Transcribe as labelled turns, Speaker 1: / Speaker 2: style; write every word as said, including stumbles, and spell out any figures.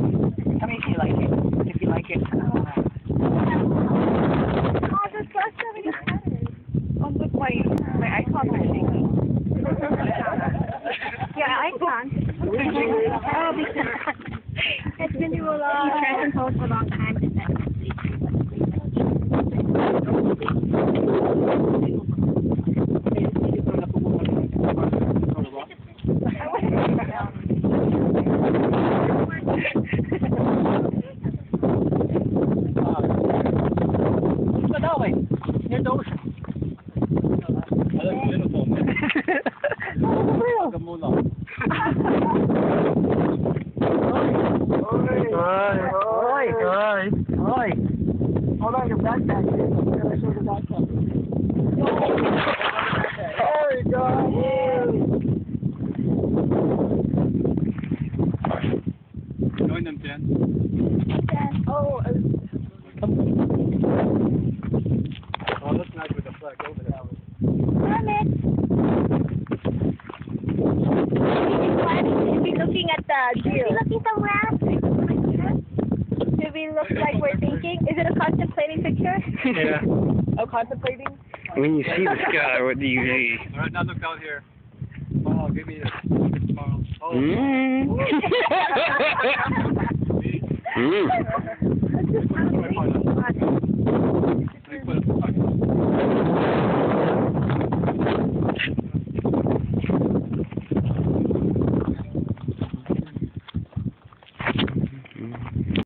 Speaker 1: Tell me if you like it. If you like it. Uh,
Speaker 2: Oh, the glass having a pattern.
Speaker 1: oh, look, my, my icons are shaking.
Speaker 2: Yeah, icon. Oh, because it's been through a lot. He's trying to hold for a long time.
Speaker 1: Near the ocean.
Speaker 3: I look beautiful, man. Like a moolah.
Speaker 1: Oi, oi, oi, oi. Hold on, your backpack. Can I show the backpack? Oh, God.
Speaker 3: Join them, Jen.
Speaker 2: Oh, uh,
Speaker 3: Oh, that's nice with the flag over there.
Speaker 2: damn it. Should be looking at the deal. Should be looking somewhere. Should we look like we're thinking? Is it a contemplating picture?
Speaker 4: Yeah.
Speaker 2: Oh, contemplating?
Speaker 4: When you see the sky, what do you do?
Speaker 3: Alright, now look out here. Oh, give me this. Tomorrow. Oh.
Speaker 4: Mm. mm.
Speaker 3: Me?
Speaker 4: Mm.